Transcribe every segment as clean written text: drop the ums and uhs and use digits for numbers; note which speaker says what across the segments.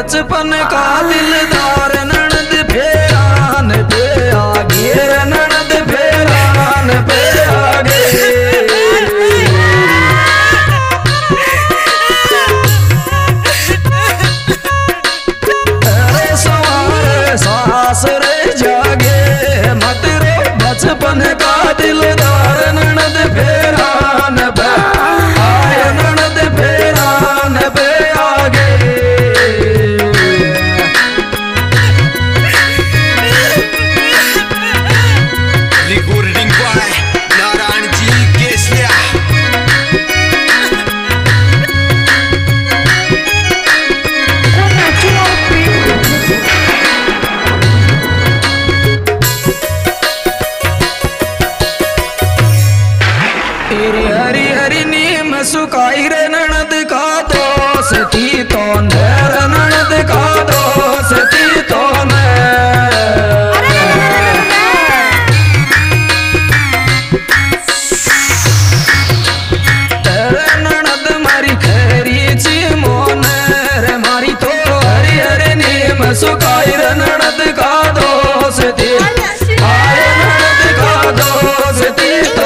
Speaker 1: बचपन का दिलदार ननद फेरान पे आगे ननद फेरान पे आगे सास रे जागे मत रो बचपन का दिलदार ननद फेरान पे आए ननद फेरान पे आगे
Speaker 2: रिकॉर्डिंग बाय नारायण जी केसरिया।
Speaker 1: हरी हरी नीम सुकाई रे ननद का दोष थी तो नर ननद का दोष थी तो तेरे ननद मारी खरी ची मोन रे मारी तो हरी हरी नीम सुकाई रे ननद का दोष थी आए ननद का दोष थी तो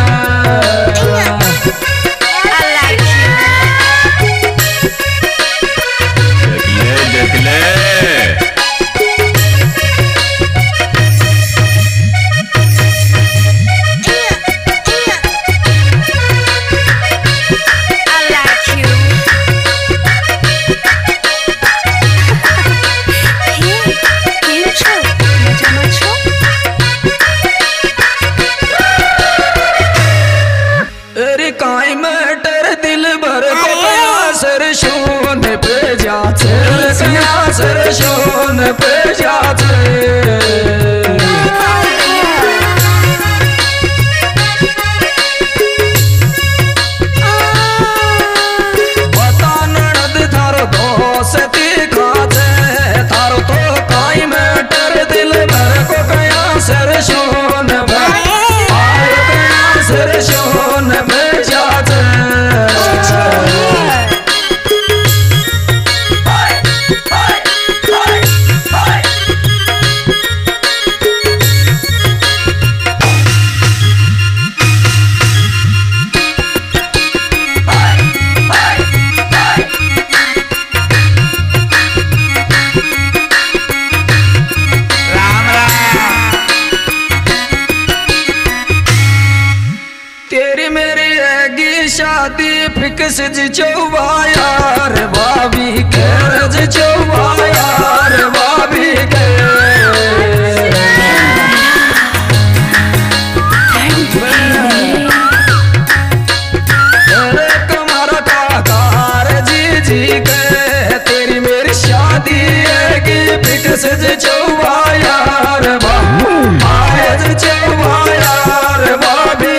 Speaker 1: काई मटर दिल भर सरसों पे जाते सरसों पे जाते बता ननद थारो दोस्त खाते थारो तो काई मटर दिल भर को गया सरसों पे आए गया सरसों पे जाते तेरी मेरी हैगी शादी फिक्स जी चौबायार भाभी करज चौबायार भाभी तेरे कमरा काकार जी के तेरी मेरी शादी हैगी फिक्स जी चौबायार भाभी चौबायार भाभी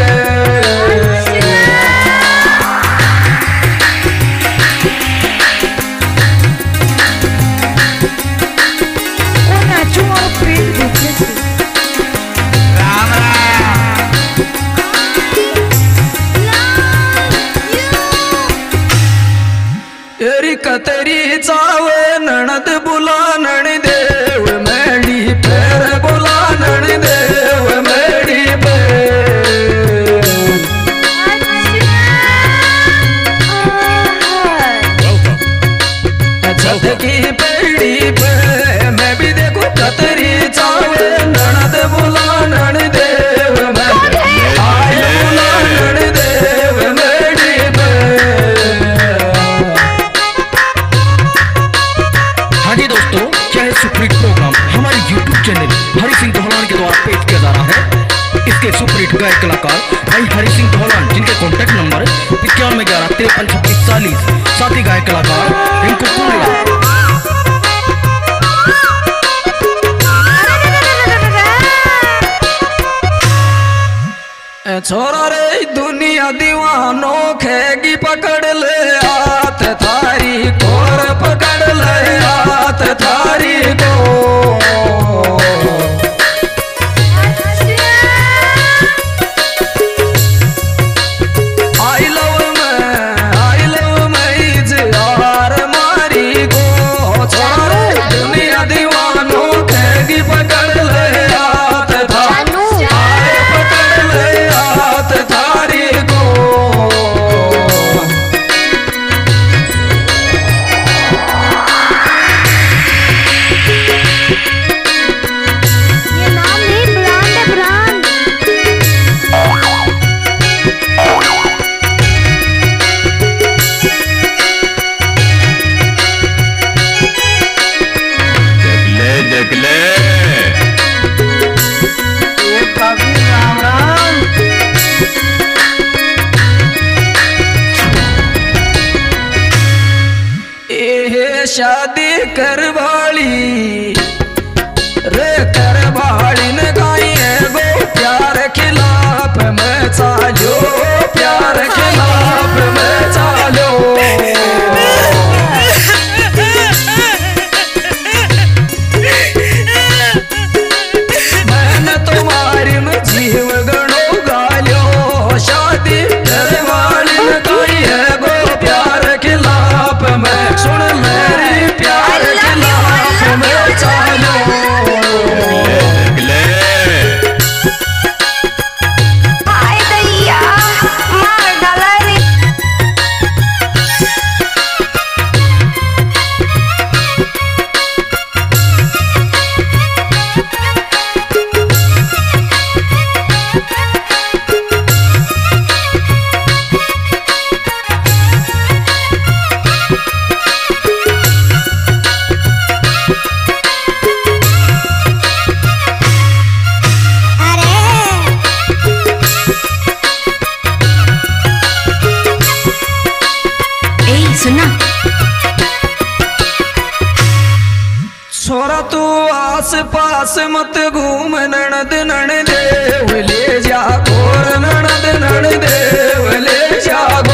Speaker 1: तेरी कतरी चावे ननद बुला नन देव मेड़ी पैर बुला नन देव मेड़ी छत की पेड़ी पे मैं भी देखो कतरी चावे ननद बुला नन देव आए बुला नन देव मेड़ी पे।
Speaker 3: हाँ जी दोस्तों, क्या है सुपरहिट प्रोग्राम हमारे YouTube चैनल हरि सिंह दोहलान के द्वारा पेश किया जा रहा है। इसके सुपरहिट गायक कलाकार भाई हरि सिंह दोहलान, जिनके कॉन्टैक्ट नंबर 9111535640, साथ ही गायक कलाकार रिंकू कुंडला।
Speaker 1: छोरा रे दुनिया दीवानों खेगी पकड़ ले हाथ थारी कोर पकड़ ले हाथ थारी को आई लव मैं इजहार मारी को करवाली रे करवाली ने गाई है गो प्यार खिलाफ में चालो प्यार खिलाफ में चालो मैंने तुम्हारी में जीव गणो गालो शादी करवाली ने गाई है गो प्यार खिलाफ में सुन मेरी प्यार खिलाफ में चालो छोरा तू आस पास मत घूम ननद नन देव ले जागो ननद नन देव ले जागो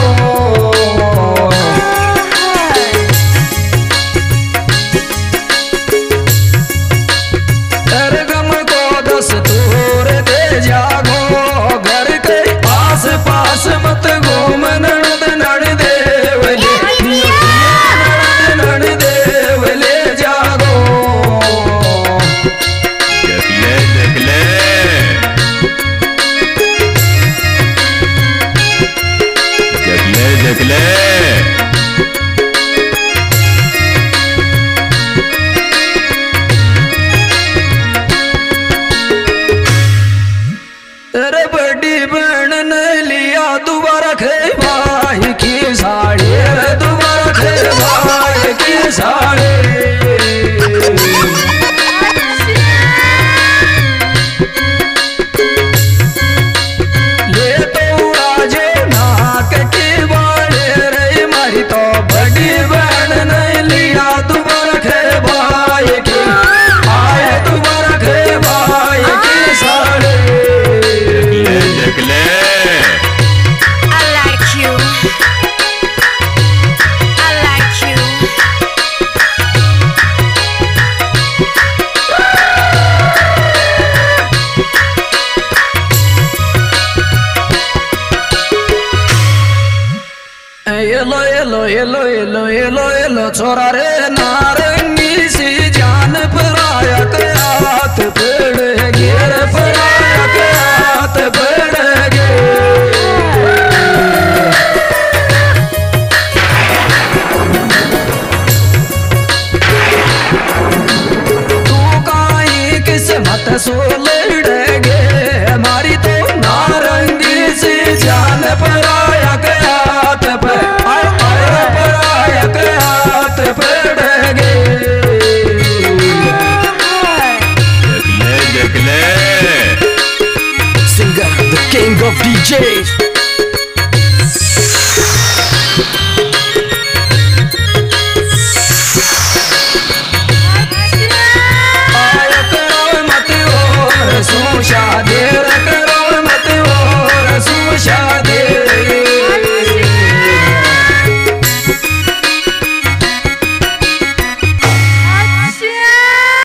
Speaker 1: गम को दस दूर दे जागो घर के आस पास मत घूम ननद नन देव ले ननद नन देव ले जागो
Speaker 2: जगले
Speaker 1: तेरे बड़ी बहन ने लिया दोबारा खे भाई की साड़ी दोबारा खे भाई की साड़ी ले तो राजे नाक की बाड़े रे मारी तो बड़ी बहन ने लिया दोबारा खे भाई की आए दोबारा खे भाई की साड़ी
Speaker 2: जगले
Speaker 4: I like you. I like you.
Speaker 1: Yellow yellow yellow yellow yellow yellow छोरा रे नार